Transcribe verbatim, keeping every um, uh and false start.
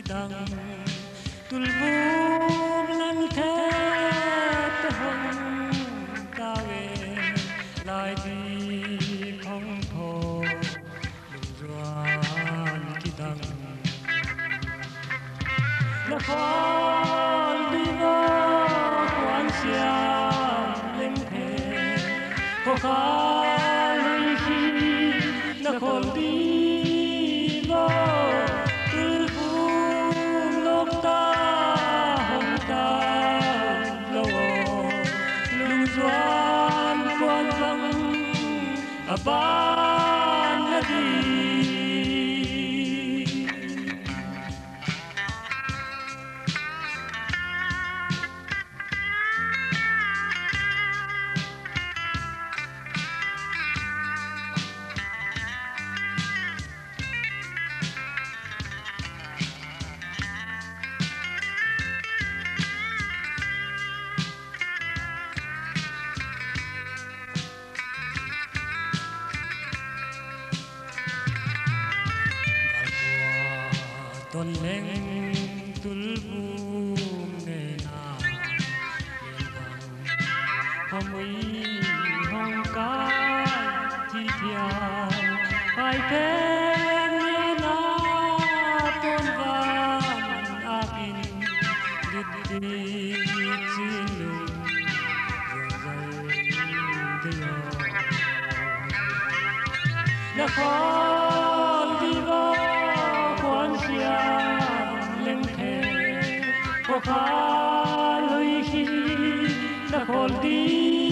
kitang tulbum nan khet hong tawe lai di phong tho lung ruan kitang la phong đi vô quan xiang lên thế có khá lui khi la khol đi vô ban la di tôn lên tulbum ne na lên bằng hồng uy hồng ca thi thian ai tên ne na tôn van akin dit dit xin lung dây dây na con đi vô quan xiang lên thế có khá lui khi đã khôn đi